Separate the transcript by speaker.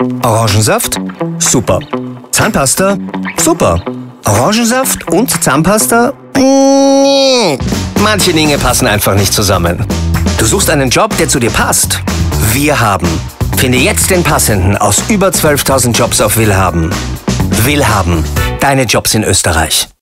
Speaker 1: Orangensaft? Super. Zahnpasta? Super. Orangensaft und Zahnpasta? Nee. Manche Dinge passen einfach nicht zusammen. Du suchst einen Job, der zu dir passt? Wir haben. Finde jetzt den passenden aus über 12.000 Jobs auf Willhaben. Willhaben. Deine Jobs in Österreich.